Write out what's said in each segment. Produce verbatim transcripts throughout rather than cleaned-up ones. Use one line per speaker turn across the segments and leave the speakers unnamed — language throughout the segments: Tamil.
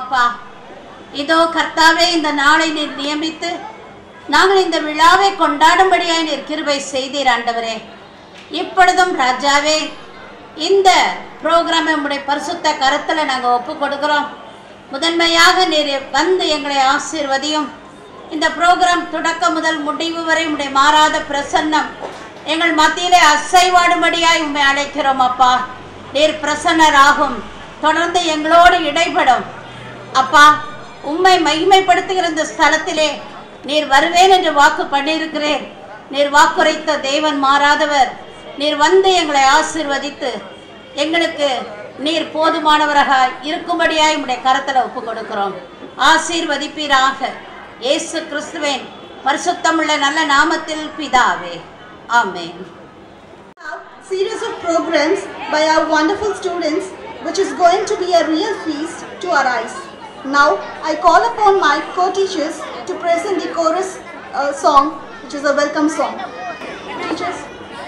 அப்பா. இதோ கர்த்தாவே, இந்த நாளை நீர் நியமித்து நாங்கள் இந்த விழாவை கொண்டாடும்படியாய் நீர் கிருபை செய்தீர் ஆண்டவரே. இப்பொழுதும் ராஜாவே, இந்த ப்ரோக்ராமை உம்முடைய பரிசுத்த கரத்தில் நாங்கள் ஒப்பு கொடுக்கிறோம். முதன்மையாக நீர் வந்து எங்களை ஆசீர்வதியும். இந்த ப்ரோக்ராம் தொடக்கம் முதல் முடிவு வரை உம்முடைய மாறாத பிரசன்னம் எங்கள் மத்தியிலே அசைவாடும்படியாய் உம்மை அழைக்கிறோம் அப்பா. நீர் பிரசன்னராகும், தொடர்ந்து எங்களோடு இடைப்படும் அப்பா. உம்மை மகிமைப்படுத்துகிற இந்த ஸ்தலத்திலே நீர் வருவேன் என்று வாக்கு பண்ணியிருக்கிறேன். நீர் வாக்குரைத்த தேவன் மாறாதவர். நீர் வந்து எங்களை ஆசீர்வதித்து எங்களுக்கு நீர் போதுமானவராக இருக்கும்படியாய் உம்முடைய கரத்தில் ஒப்பு கொடுக்கிறோம். ஆசீர்வதிப்பீராக. இயேசு கிறிஸ்துவின் பரிசுத்தமுள்ள நல்ல நாமத்தில் பிதாவே, ஆமென்.
Series of programs by our wonderful students, which is going to be a real feast to our eyes. Now I call upon my co-teachers to present the chorus uh, song, which is a welcome song. Teachers.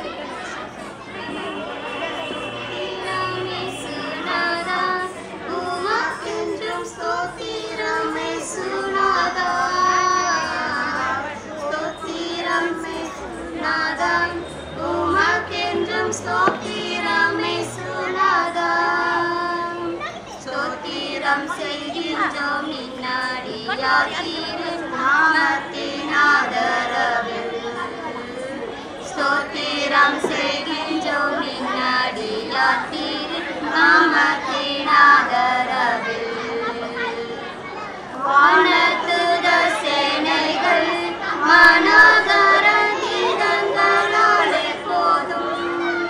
ஸ்தோத்திரம் செய்கின்றோம் நின்னாடியாதீரின் நாமத்தின் ஆதரவில். ஸ்தோத்திரம் செய்கின்றோம் நின்னாடியாதீரின் நாமத்தின் ஆதரவில். வானத்துத சேனைகள் மனோகர கீதங்களாலே போதும்.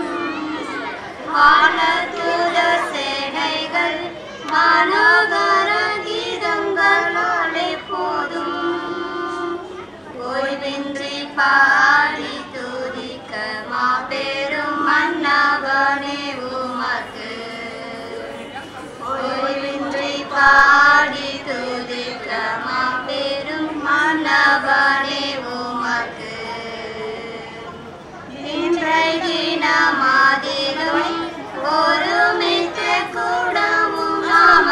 வானத்துத சேனைகள் மனோகர கீதங்களாலே போதும். ஓய்வின்றி பாடி துதிக்க மாபெரும் மன்னவனே உமக்கு. ஓய்வின்றி பாடி துதிக்க மாபெரும் மன்னவனே உமக்கு. இன்றைய தினமாதிலும் ஒருமித்து கூடவும்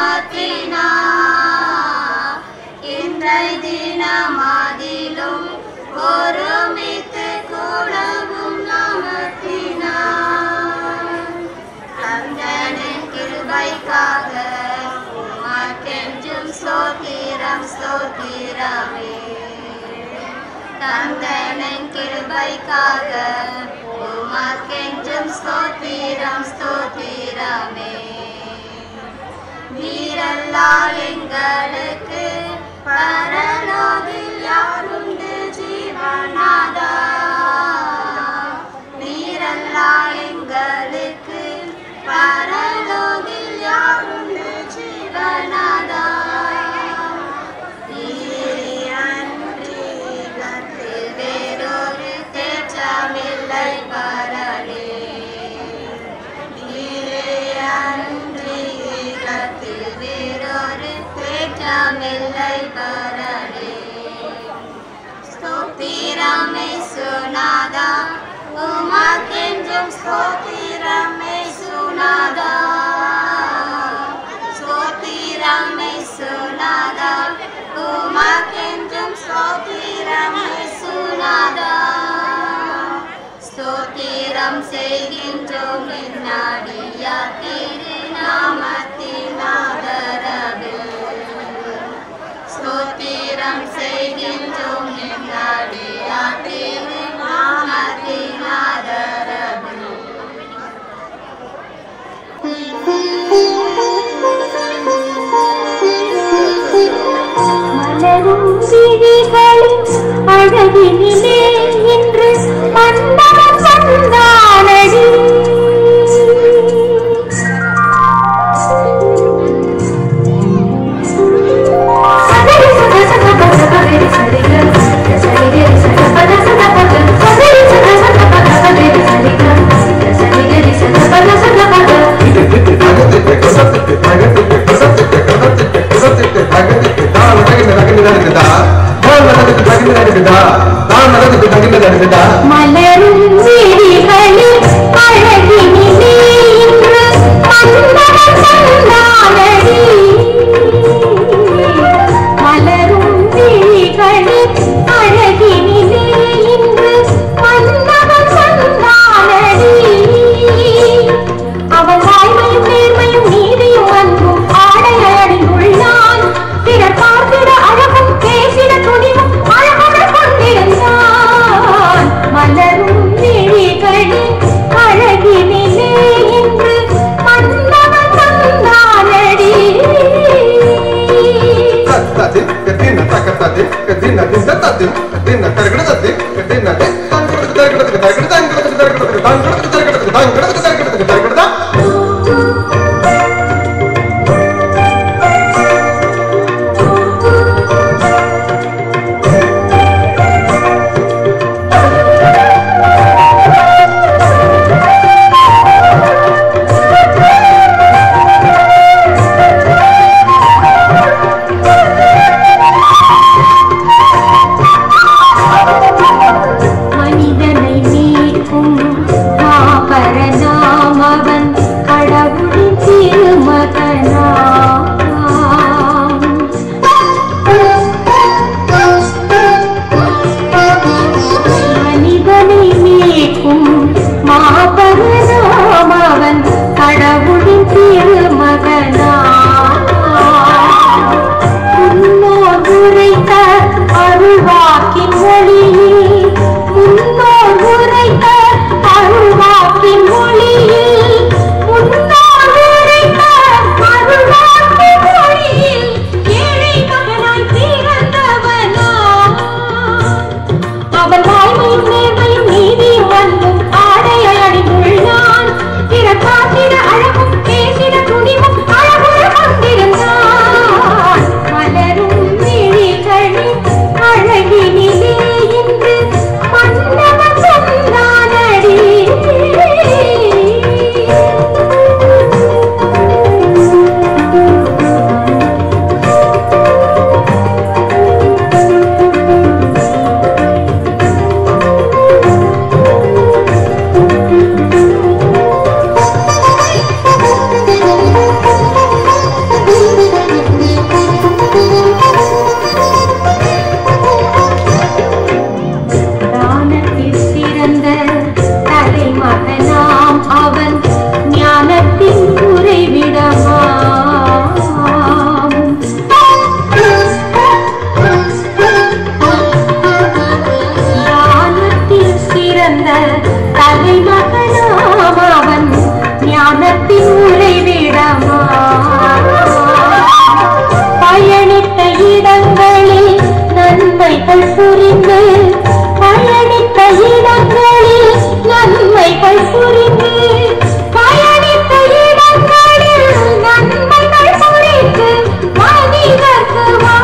நாமத்தினார். இன்றைய தினமாதிலும் ஒருமித்து கூடவும் நாமத்தினார். தந்தனின் கிருபைக்காக உமக்கென்றும் ஸ்தோத்திரம் ஸ்தோத்திரமே. தந்தனின் கிருபைக்காக உமக்கென்றும் ஸ்தோத்திரம் ஸ்தோத்திரமே. நீரல்லால் எங்களுக்கு பரலோகில் யாருண்டு ஜீவனாதா. நீரல்லால் எங்களுக்கு பரலோகில் யாருண்டு ஜீவனாதா. வேறொரு தேற்றமில்லை பரனே. வேறொரு தேற்றமில்லை பரனே. ஸ்தோத்திரமே சுனாதா உமக்கென்றும் ஸ்தோத்திரமே சுனாதா. ஸ்தோத்திரமே சுனாதா உமக்கென்றும் ஸ்தோத்திரமே சுனாதா. ஸ்தோத்திரம் செய்கின்றோம் நின்னாடியார் திருநாமத்தின் ஆதரவில். ஸ்தோத்திரம் செய்கின்றோம் நின்னாடியார் திருநாமத்தின் ஆதரவில்.
மலரும் விழிகளின் அழகினிலே இன்று மன்னவன் வந்தானடி. மலரும் விழிகளில் அழகினிலே இன்று மன்னவன் வந்தானடி. உரைத்த அருள்வாக்கின் மொழியில் முன்னோர் உரைத்த அருள்வாக்கின் மொழியில் முன்னோர் உரைத்த அருள்வாக்கின் மொழியில் ஏழை மகனாய் பிறந்தவனா அவன் வாய்மையும் நேர்மையும் நீதியும் அன்பும் ஆடையை அணிந்துள்ளான் பிறர் காத்திட அழகும் பேசிட துணிவும் அழகுற கொண்டிருந்தான் மலரும் விழிகளின் அழகினிலே இன்று மன்னவன் சொன்னானடி தானத்தில் சிறந்த தலைமகனாம் அவன் ஞானத்தின் உறைவிடமாம் தானத்தில் சிறந்த தலைமகனாம் அவன் ஞானத்தின் உறைவிடமாம் பயணித்த இடங்களில் நன்மைகள் புரிந்து பயணித்த இடங்களில் நன்மைகள் புரிந்து பயணித்த இடங்களில் நன்மைகள் புரிந்து மனிதர்க்கு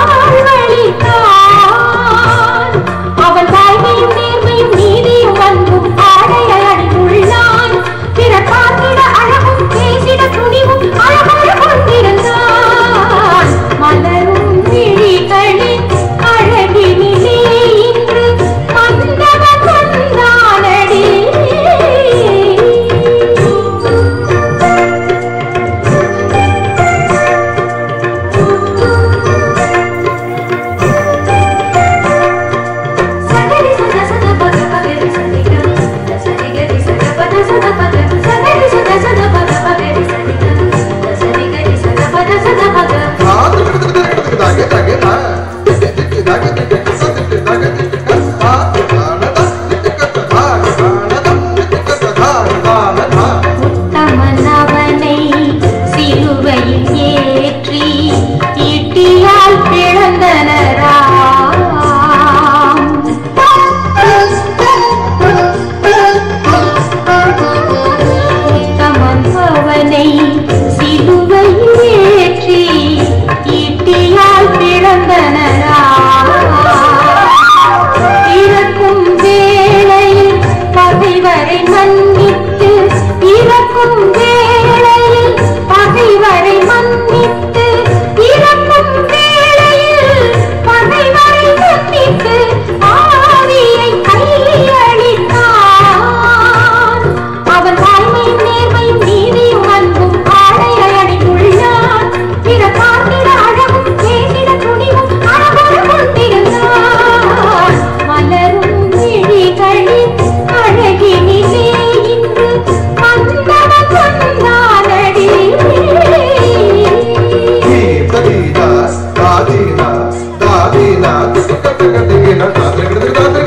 வாழ்வளித்தான் அவன் தாய்மையும் நேர்மையும் நீதியும் அன்பும் ஆடையை அணிந்துள்ளான் பிறர் பார்த்திட அழகும் பேசிட துணிவும் அழகாக கொண்டிருந்தான் மலரும் விழிகளின் அழகினிலே இன்று மன்னவன் வந்தானடி சகரி சத சத பத பகரி சதிக சதிகரி சத பத சத பத சகரி சத சத பத பகரி சதிக சதிகரி சத பத சத பத உத்தமன் அவனை சிலுவையில் ஏற்றி ஈட்டியால் பிளந்தனராம் உத்தமன் அவனை சிலுவையில் ஏற்றி ஈட்டியால் பிளந்தனராம் இறக்கும் வேளையில் பகைவரை மன்னித்து இறக்கும் வேளையில் பகைவரை மன்னித்து இறக்கும் வேளையில் பகைவரை மன்னித்து ஆவியை கையளித்தான் அவன் தாய்மையும் நேர்மையும் நீதியும் அன்பும் ஆடையை அணிந்துள்ளான் பிறர் பார்த்திட அழகும் பேசிட துணிவும் அழகாக கொண்டிருந்தான் மலரும் விழிகளின் அழகினிலே இன்று மன்னவன் Vandhanadi
Dadina, Dadina, Dadina, Dadina, Dadina, Dadina,